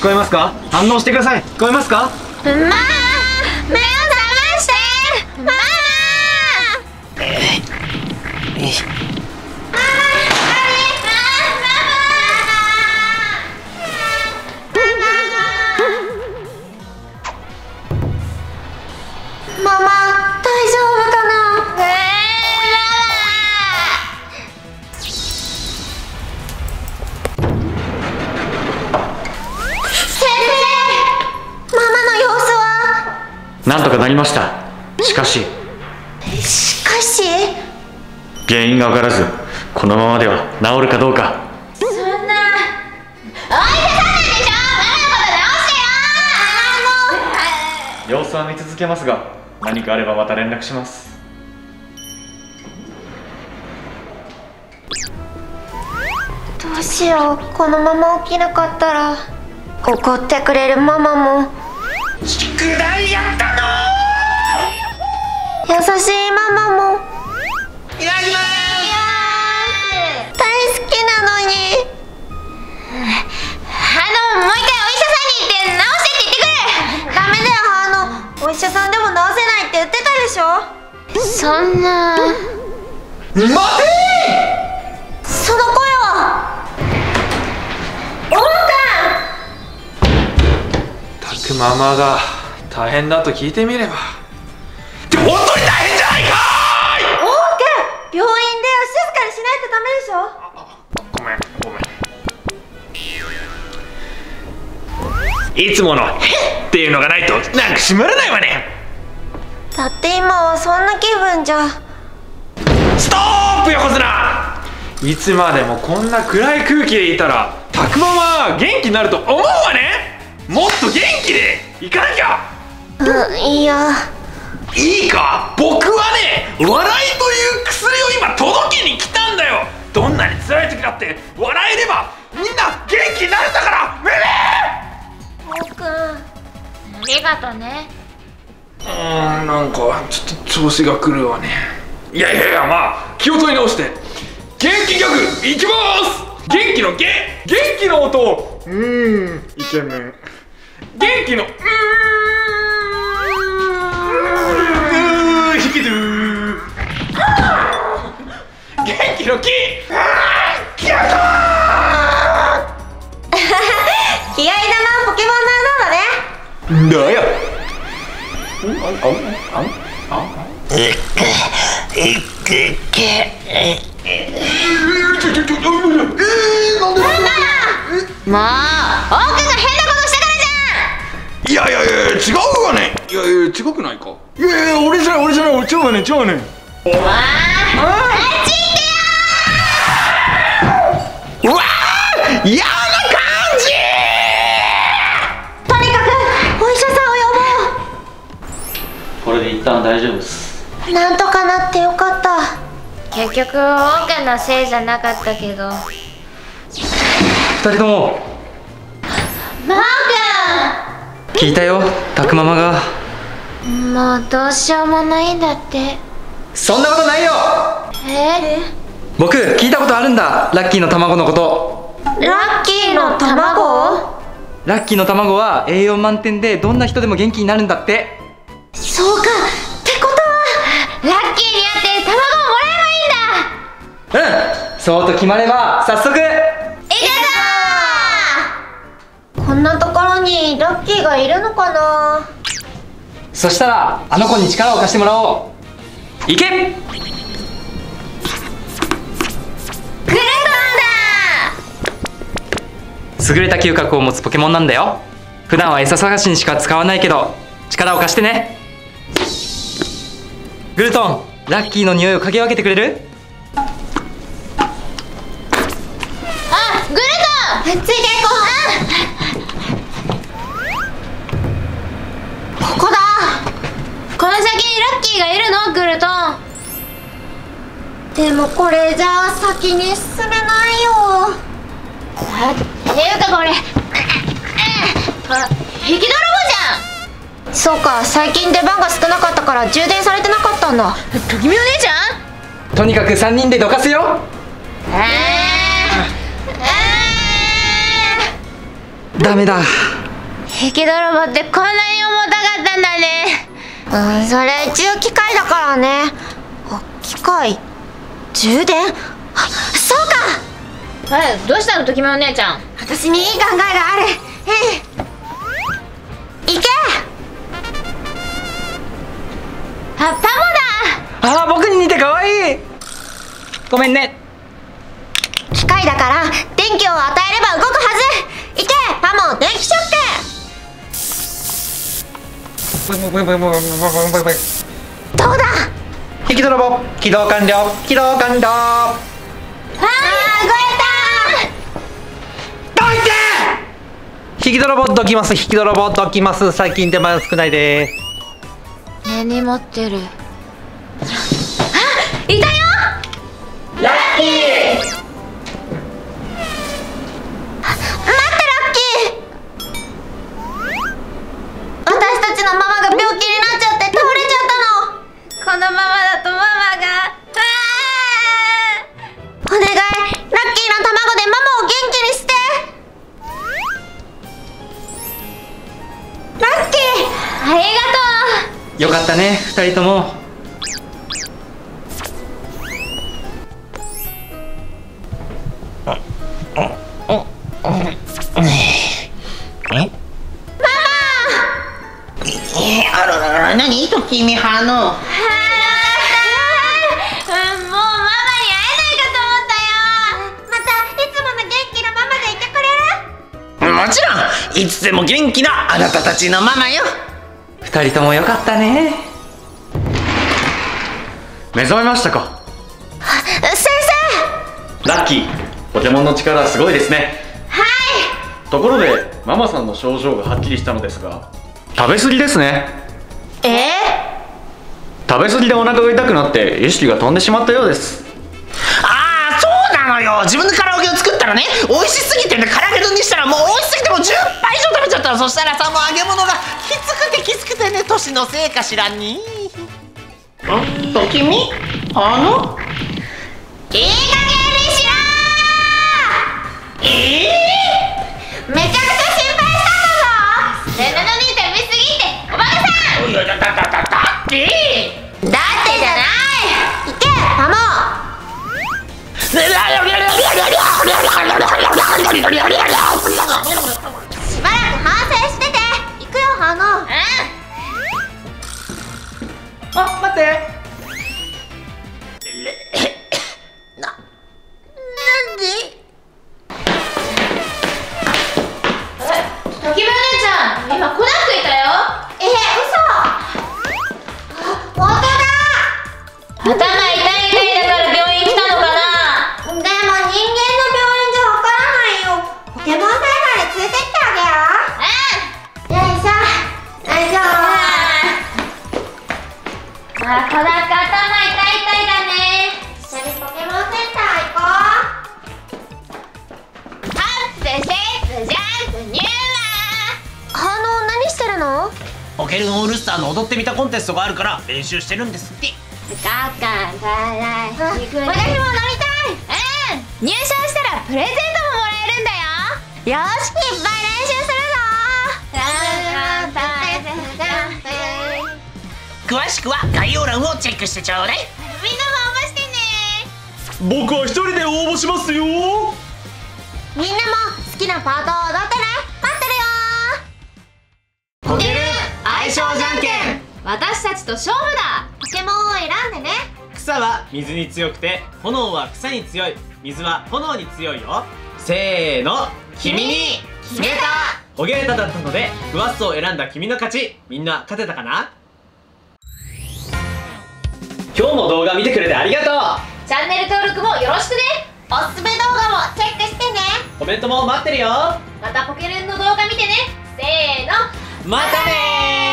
こえますか？反応してください。聞こえますか？ ママ、目を覚まして。ママ。ママ、大丈夫かな？ なんとかなりました。しかし原因が分からず、このままでは治るかどうか。 そんな、お医者さんなんでしょ。ママのこと治してよ。 様子は見続けますが、何かあればまた連絡します。 どうしよう、このまま起きなかったら怒ってくれるママも。 宿題やったの？ 優しいママも。 いただきます。 大好きなのに。もう一回お医者さんに行って治してって言ってくる。ダメだよ、お医者さんでも治せないって言ってたでしょ。そんな。 待てー。 その声はたくママが大変だと聞いてみれば。って本当に大変じゃないかーい。 オーケー、病院で静かにしないとダメでしょ。 ごめん。いつものっていうのがないとなんか閉まらないわね。 だって今はそんな気分じゃ。 ストーップ横綱。いつまでもこんな暗い空気でいたらたくママは元気になると思うわね。もっと元気でいかなきゃ。 いや、 いいか、僕はね、笑いという薬を今届けに来たんだよ。どんなに辛い時だって笑えればみんな元気になるんだから。めめおうくん、ありがとね。 なんかちょっと調子が狂うわね。いやまあ気を取り直して元気ギャグいきます。元気の元気の音、イケメン。元気の引きドゥ元気の気気合いだ気合いだな、ポケモンの穴だね。 だよ。 もう、オウくんが変なことしたからじゃん。 いや違うわね。違くないか。俺じゃない違うわね。 わあ、あっち行ってよ。 うわー、嫌な感じ。 とにかくお医者さんを呼これで一旦大丈夫です。 ぼう。なんとかなってよかった。結局オウくんのせいじゃなかったけど。 二人ともマー聞いたよ、たくママが。 くん、もうどうしようもないんだって。 そんなことないよ。僕聞いたことあるんだ、ラッキーの卵のこと。 ラッキーの卵？ ラッキーの卵は栄養満点でどんな人でも元気になるんだって。 そうか、ってことはラッキーに会って卵をもらえばいいんだ。 そうと決まれば早速。 こんなところにラッキーがいるのかな。 そしたらあの子に力を貸してもらおう。いけ。 グルトンだ。 優れた嗅覚を持つポケモンなんだよ。普段は餌探しにしか使わないけど力を貸してね。グルトン、ラッキーの匂いを嗅ぎ分けてくれる？ グルトン、ついていこう。ここだ。この先にラッキーがいるの、グルトン。でもこれじゃあ先に進めないよ。っていうかこれ引き泥棒じゃん。そうか、最近出番が少なかったから充電されてなかったんだ。ときみお姉ちゃん、 とにかく3人でどかすよ。 ダメだ。 引き泥棒ってこんなに重たかったんだね。それ一応機械だからね。機械、充電、そうか。どうしたの、ときめお姉ちゃん。私にいい考えがある。行け。タモだ。 僕に似て可愛い。ごめんね。 機械だから電気を与えれば動くはず。行けタモ、電気ショック。どうだ。 引き泥棒起動完了。起動完了。 動いた。 どいて。引き泥棒どきます。引き泥棒どきます。最近出番少ないです。 根に持ってる。いたよ。 ラッキー。 待ってラッキー。私たちのママが病気になっちゃって倒れちゃったの。このままだとママがお願い、ラッキーの卵でママを元気にして。ラッキー、ありがとう。 よかったね、二人とも。 何ときみはの。 もうママに会えないかと思ったよ。またいつもの元気なママでいてくれる？ もちろん、いつでも元気なあなたたちのママよ。 二人ともよかったね。目覚めましたか？ 先生。 ラッキー、ポケモンの力すごいですね。 はい。 ところでママさんの症状がはっきりしたのですが、食べ過ぎですね。食べ過ぎでお腹が痛くなって意識が飛んでしまったようです。 ああ、そうなのよ。自分で唐揚げを作ったらね、美味しすぎてね、唐揚げ丼にしたらもう美味しすぎてもう10杯以上食べちゃったの。そしたらさ、もう揚げ物がきつくてね、年のせいかしらに。ときみいい加減にしろー。めちゃくちゃ心配したんだぞ。それなのに食べ過ぎっておバカさん。 だってじゃない。行けタモ。しばらく反省してて。行くよハノ。 あ、待って。 なんで？ときめお姉ちゃん、今コナンくいたよ。嘘。本当だ。頭痛いだから病院来たのかな。でも人間の病院じゃわからないよ。ポケモンセンターに連れてってあげよう。よいしょ。よいしょ。コナン頭痛いだね。一緒にポケモンセンター行こう。ハップセップジャンプニュー何してるの？ ポケルンオールスターの踊ってみたコンテストがあるから練習してるんですって。 だから私も乗りたい。入賞したらプレゼントももらえるんだよ。よし、いっぱい練習するぞ。 詳しくは概要欄をチェックしてちょうだい。 みんなも応募してね。 僕は一人で応募しますよ。 みんなも好きなパートを踊ってね。待ってるよ。 ポケルン相性じゃんけん。 私たちと勝負だ。ポケモンを選んでね。 草は水に強くて炎は草に強い、水は炎に強いよ。せーの、君に決めた。 ホゲータだったのでクワッスを選んだ君の勝ち。みんな勝てたかな？今日も動画見てくれてありがとう。 チャンネル登録もよろしくね。おすすめ動画もチェックしてね。 コメントも待ってるよ。 またポケルンの動画見てね。せーの、 またねー。